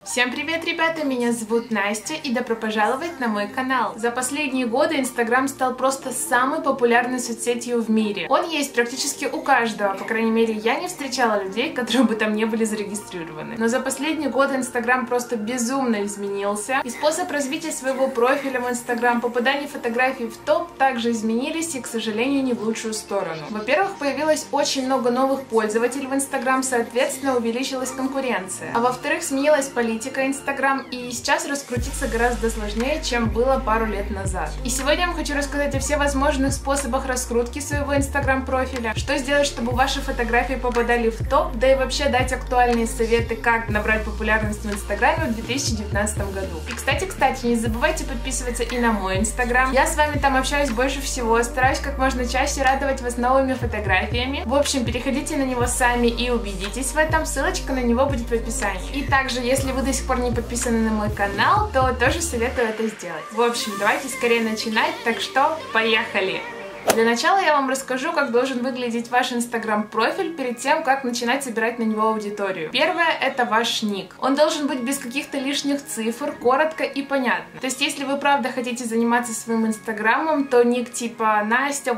Всем привет, ребята! Меня зовут Настя, и добро пожаловать на мой канал. За последние годы Инстаграм стал просто самой популярной соцсетью в мире. Он есть практически у каждого, по крайней мере, я не встречала людей, которые бы там не были зарегистрированы. Но за последние годы Инстаграм просто безумно изменился, и способ развития своего профиля в Инстаграм, попадание фотографий в топ также изменились, и, к сожалению, не в лучшую сторону. Во-первых, появилось очень много новых пользователей в Инстаграм, соответственно, увеличилась конкуренция. А во-вторых, сменилась политика Инстаграм, и сейчас раскрутиться гораздо сложнее, чем было пару лет назад. И сегодня я вам хочу рассказать о всех возможных способах раскрутки своего Инстаграм профиля, что сделать, чтобы ваши фотографии попадали в топ, да и вообще дать актуальные советы, как набрать популярность в Инстаграме в 2019 году. И кстати, не забывайте подписываться и на мой Инстаграм. Я с вами там общаюсь больше всего, стараюсь как можно чаще радовать вас новыми фотографиями. В общем, переходите на него сами и убедитесь в этом, ссылочка на него будет в описании. И также, если вы до сих пор не подписаны на мой канал, то тоже советую это сделать. В общем, давайте скорее начинать, так что поехали! Для начала я вам расскажу, как должен выглядеть ваш Инстаграм-профиль перед тем, как начинать собирать на него аудиторию. Первое — это ваш ник. Он должен быть без каких-то лишних цифр, коротко и понятно. То есть, если вы правда хотите заниматься своим Инстаграмом, то ник типа Настя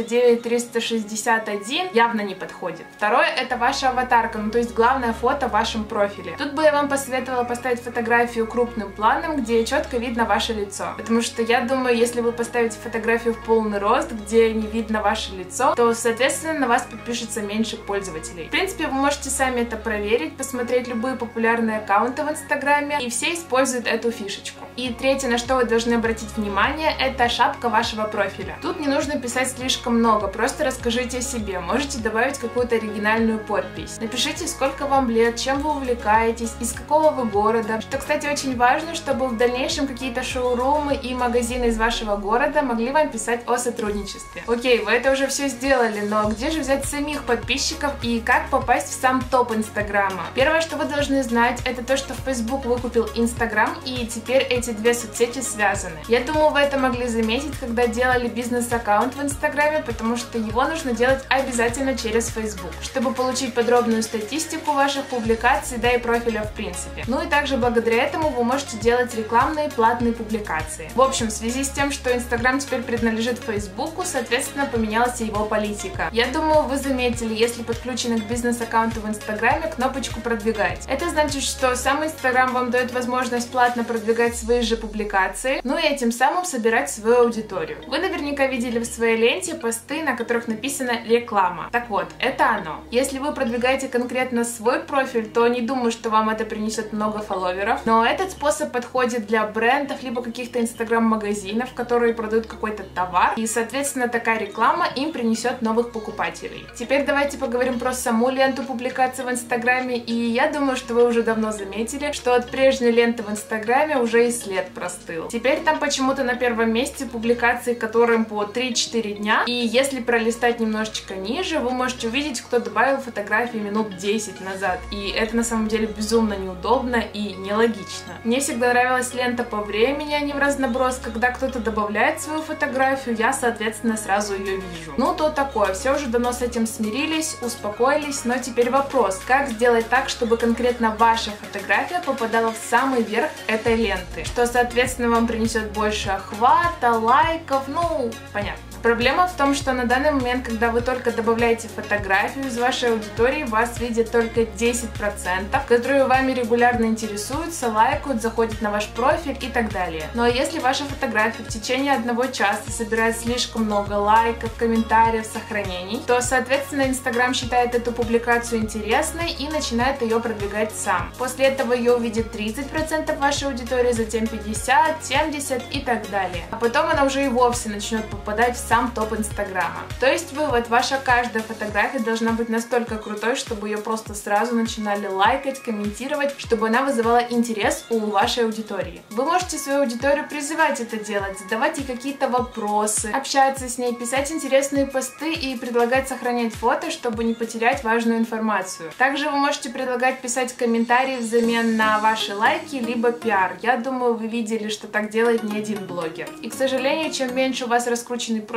89361 явно не подходит. Второе — это ваша аватарка, то есть главное фото в вашем профиле. Тут бы я вам посоветовала поставить фотографию крупным планом, где четко видно ваше лицо. Потому что я думаю, если вы поставите фотографию в полный рост, где не видно ваше лицо, то, соответственно, на вас подпишется меньше пользователей. В принципе, вы можете сами это проверить, посмотреть любые популярные аккаунты в Инстаграме, и все используют эту фишечку. И третье, на что вы должны обратить внимание, это шапка вашего профиля. Тут не нужно писать слишком много, просто расскажите о себе, можете добавить какую-то оригинальную подпись. Напишите, сколько вам лет, чем вы увлекаетесь, из какого вы города. Что, кстати, очень важно, чтобы в дальнейшем какие-то шоурумы и магазины из вашего города могли вам писать о сотрудничестве. Окей, вы это уже все сделали, но где же взять самих подписчиков и как попасть в сам топ Инстаграма? Первое, что вы должны знать, это то, что Facebook выкупил Инстаграм, и теперь эти две соцсети связаны. Я думаю, вы это могли заметить, когда делали бизнес-аккаунт в Инстаграме, потому что его нужно делать обязательно через Facebook, чтобы получить подробную статистику ваших публикаций, да и профиля в принципе. Ну и также благодаря этому вы можете делать рекламные платные публикации. В общем, в связи с тем, что Инстаграм теперь принадлежит Фейсбуку, соответственно, поменялась его политика. Я думаю, вы заметили, если подключены к бизнес-аккаунту в Инстаграме, кнопочку «Продвигать». Это значит, что сам Инстаграм вам дает возможность платно продвигать свои же публикации, ну и этим самым собирать свою аудиторию. Вы наверняка видели в своей ленте посты, на которых написано «Реклама». Так вот, это оно. Если вы продвигаете конкретно свой профиль, то не думаю, что вам это принесет много фолловеров, но этот способ подходит для брендов, либо каких-то Инстаграм-магазинов, которые продают какой-то товар, и, соответственно, такая реклама им принесет новых покупателей. Теперь давайте поговорим про саму ленту публикаций в Инстаграме, и я думаю, что вы уже давно заметили, что от прежней ленты в Инстаграме уже и след простыл. Теперь там почему-то на первом месте публикации, которым по 3-4 дня, и если пролистать немножечко ниже, вы можете увидеть, кто добавил фотографии минут 10 назад, и это на самом деле безумно неудобно и нелогично. Мне всегда нравилась лента по времени, а не в разноброс. Когда кто-то добавляет свою фотографию, я, соответственно, сразу ее вижу. Ну, то такое, все уже давно с этим смирились, успокоились, но теперь вопрос, как сделать так, чтобы конкретно ваша фотография попадала в самый верх этой ленты, что, соответственно, вам принесет больше охвата, лайков, ну, понятно. Проблема в том, что на данный момент, когда вы только добавляете фотографию из вашей аудитории, вас видят только 10%, которые вами регулярно интересуются, лайкают, заходят на ваш профиль и так далее. Но если ваша фотография в течение 1 часа собирает слишком много лайков, комментариев, сохранений, то, соответственно, Инстаграм считает эту публикацию интересной и начинает ее продвигать сам. После этого ее увидит 30% вашей аудитории, затем 50%, 70% и так далее. А потом она уже и вовсе начнет попадать в сам топ Инстаграма. То есть вывод, ваша каждая фотография должна быть настолько крутой, чтобы ее просто сразу начинали лайкать, комментировать, чтобы она вызывала интерес у вашей аудитории. Вы можете свою аудиторию призывать это делать, задавать ей какие-то вопросы, общаться с ней, писать интересные посты и предлагать сохранять фото, чтобы не потерять важную информацию. Также вы можете предлагать писать комментарии взамен на ваши лайки, либо пиар. Я думаю, вы видели, что так делает не один блогер. И, к сожалению, чем меньше у вас раскрученный профиль,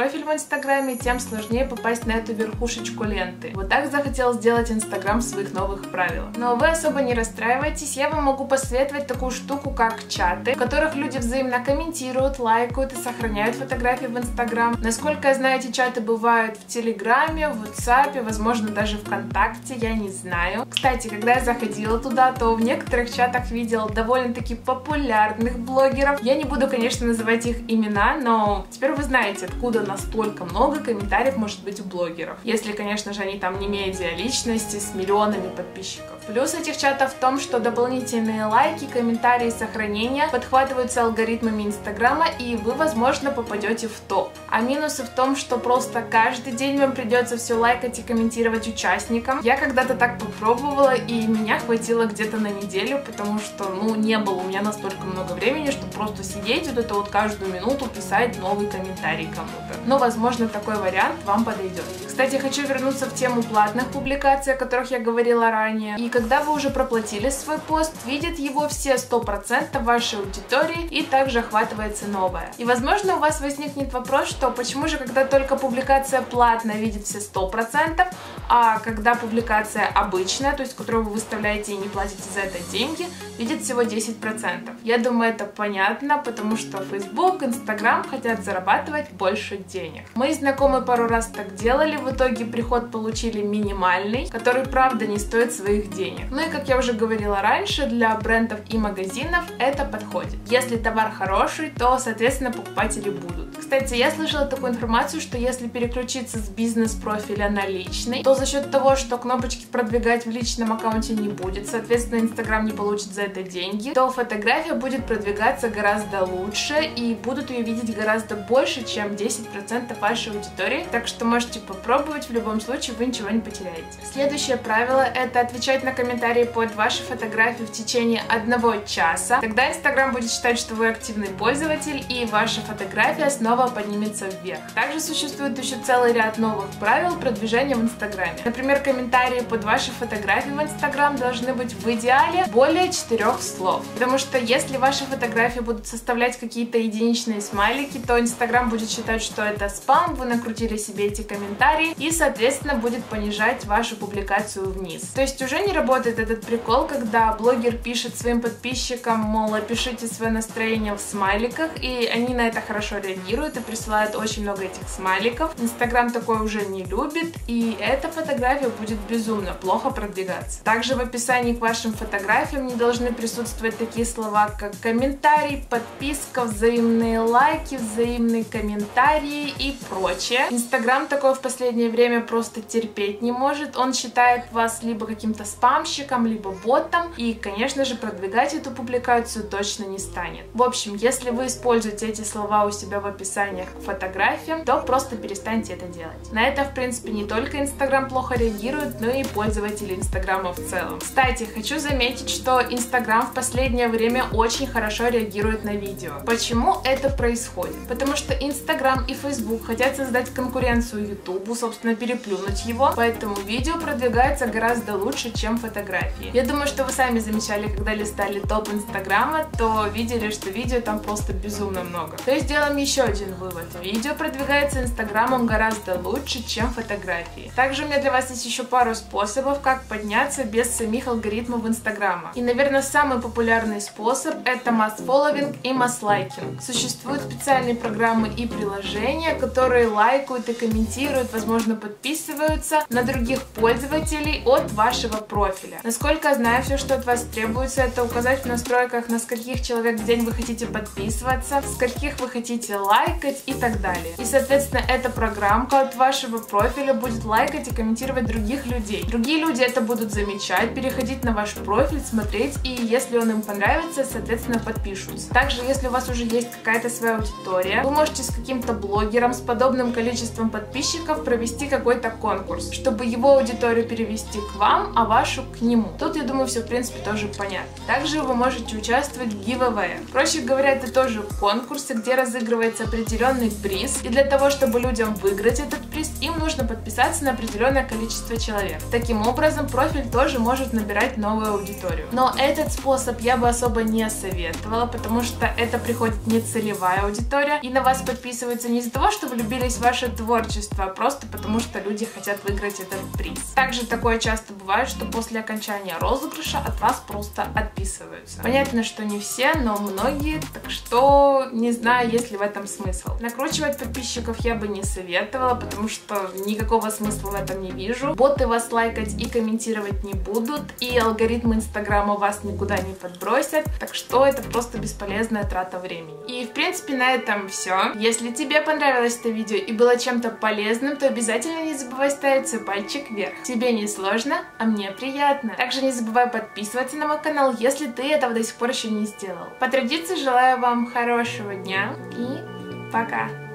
профиль в Инстаграме, тем сложнее попасть на эту верхушечку ленты. Вот так захотел сделать Инстаграм в своих новых правилах. Но вы особо не расстраивайтесь, я вам могу посоветовать такую штуку, как чаты, в которых люди взаимно комментируют, лайкают и сохраняют фотографии в Инстаграм. Насколько я знаю, эти чаты бывают в Телеграме, в WhatsApp, возможно, даже ВКонтакте, я не знаю. Кстати, когда я заходила туда, то в некоторых чатах видела довольно-таки популярных блогеров. Я не буду, конечно, называть их имена, но теперь вы знаете, откуда настолько много комментариев может быть у блогеров. Если, конечно же, они там не медиа-личности с миллионами подписчиков. Плюс этих чатов в том, что дополнительные лайки, комментарии, сохранения подхватываются алгоритмами Инстаграма, и вы, возможно, попадете в топ. А минусы в том, что просто каждый день вам придется все лайкать и комментировать участникам. Я когда-то так попробовала, и меня хватило где-то на неделю, потому что, не было у меня настолько много времени, чтобы просто сидеть вот это вот каждую минуту писать новый комментарий кому-то. Но, возможно, такой вариант вам подойдет. Кстати, хочу вернуться в тему платных публикаций, о которых я говорила ранее. И когда вы уже проплатили свой пост, видят его все 100% вашей аудитории, и также охватывается новое. И, возможно, у вас возникнет вопрос, что почему же, когда только публикация платная, видит все 100%, а когда публикация обычная, то есть которую вы выставляете и не платите за это деньги, видит всего 10%. Я думаю, это понятно, потому что Facebook, Instagram хотят зарабатывать больше денег. Мои знакомые пару раз так делали, в итоге приход получили минимальный, который, правда, не стоит своих денег. Ну и, как я уже говорила раньше, для брендов и магазинов это подходит. Если товар хороший, то, соответственно, покупатели будут. Кстати, я слышала такую информацию, что если переключиться с бизнес-профиля на личный, то за счет того, что кнопочки продвигать в личном аккаунте не будет, соответственно, Инстаграм не получит за это деньги, то фотография будет продвигаться гораздо лучше и будут ее видеть гораздо больше, чем 10% вашей аудитории. Так что можете попробовать, в любом случае вы ничего не потеряете. Следующее правило — это отвечать на комментарии под ваши фотографии в течение 1 часа. Тогда Инстаграм будет считать, что вы активный пользователь, и ваша фотография снова поднимется вверх. Также существует еще целый ряд новых правил продвижения в Инстаграме. Например, комментарии под ваши фотографии в Инстаграм должны быть в идеале более 4 слов. Потому что если ваши фотографии будут составлять какие-то единичные смайлики, то Инстаграм будет считать, что это спам, вы накрутили себе эти комментарии, и, соответственно, будет понижать вашу публикацию вниз. То есть уже не работает этот прикол, когда блогер пишет своим подписчикам, мол, опишите свое настроение в смайликах, и они на это хорошо реагируют и присылают очень много этих смайликов. Инстаграм такое уже не любит, и эта фотография будет безумно плохо продвигаться. Также в описании к вашим фотографиям не должны присутствовать такие слова, как комментарий, подписка, взаимные лайки, взаимные комментарии и прочее. Инстаграм такое в последнее время просто терпеть не может. Он считает вас либо каким-то спамщиком, либо ботом, и, конечно же, продвигать эту публикацию точно не станет. В общем, если вы используете эти слова у себя в описаниях к фотографиям, то просто перестаньте это делать. На это, в принципе, не только Инстаграм плохо реагирует, но и пользователи Инстаграма в целом. Кстати, хочу заметить, что Инстаграм в последнее время очень хорошо реагирует на видео. Почему это происходит? Потому что Инстаграм и Фейсбук хотят создать конкуренцию Ютубу, собственно, переплюнуть его, поэтому видео продвигается гораздо лучше, чем фотографии. Я думаю, что вы сами замечали, когда листали топ Инстаграма, то видели, что видео там просто безумно много. То есть делаем еще один вывод. Видео продвигается Инстаграмом гораздо лучше, чем фотографии. Также у меня для вас есть еще пару способов, как подняться без самих алгоритмов Инстаграма. И, наверное, самый популярный способ — это масс-фолловинг и масс-лайкинг. Существуют специальные программы и приложения, которые лайкают и комментируют, возможно, подписываются на других пользователей от вашего профиля. Насколько я знаю, все, что от вас требуется, это указать в настройках, на скольких человек в день вы хотите подписываться, скольких вы хотите лайкать и так далее. И, соответственно, эта программка от вашего профиля будет лайкать и комментировать других людей. Другие люди это будут замечать, переходить на ваш профиль, смотреть, и если он им понравится, соответственно, подпишутся. Также, если у вас уже есть какая-то своя аудитория, вы можете с каким-то блогером с подобным количеством подписчиков провести какой-то конкурс, чтобы его аудиторию перевести к вам, а вашу к нему. Тут, я думаю, все, в принципе, тоже понятно. Также вы можете участвовать в giveaway. Проще говоря, это тоже конкурсы, где разыгрывается определенный приз, и для того, чтобы людям выиграть этот приз, им нужно подписаться на определенное количество человек. Таким образом, профиль тоже может набирать новую аудиторию. Но этот способ я бы особо не советовала, потому что это приходит не целевая аудитория, и на вас подписываются не из-за того, что влюбились в ваше творчество, а просто потому, что люди хотят выиграть этот приз. Также такое часто бывает, что после окончания розыгрыша от вас просто отписываются. Понятно, что не все, но многие, так что не знаю, есть ли в этом смысл. Накручивать подписчиков я бы не советовала, потому что никакого смысла в этом не вижу. Боты вас лайкать и комментировать не будут, и алгоритмы Инстаграма вас никуда не подбросят, так что это просто бесполезная трата времени. И в принципе на этом все. Если тебе понравилось это видео и было чем-то полезным, то обязательно не забывай ставить свой пальчик вверх. Тебе не сложно, а мне приятно. Также не забывай подписываться на мой канал, если ты этого до сих пор еще не сделал. По традиции желаю вам хорошего дня и пока!